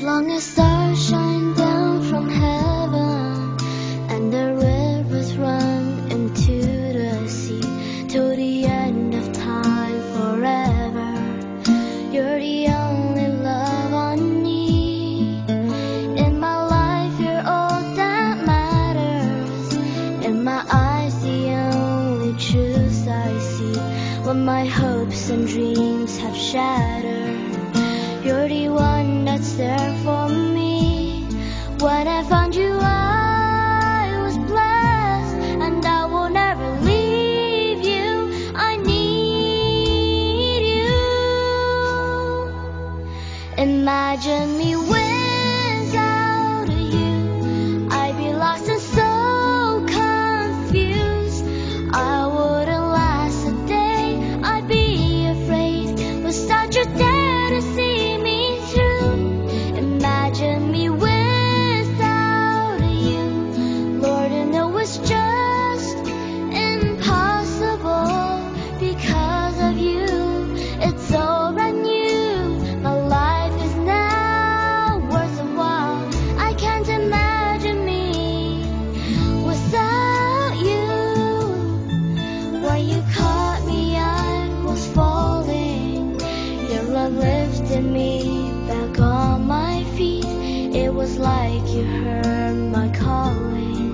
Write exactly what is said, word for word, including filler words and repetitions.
long as stars shine down from heaven and the rivers run into the sea till the end of time forever, you're the only love I need. In my life you're all that matters. In my eyes the only truth I see. When my hopes and dreams have shattered, you're the one that's there for me. When I found you, I was blessed, and I will never leave you. I need you. Imagine me without you. I'd be lost and so confused. I wouldn't last a day. I'd be afraid without you there to see me through. Imagine me without you. Lord, I know it's just impossible because of you. It's so brand new. My life is now worth a while. I can't imagine me without you. When you caught me, I was falling. Your love lifted me back on my feet. It was like you heard my calling.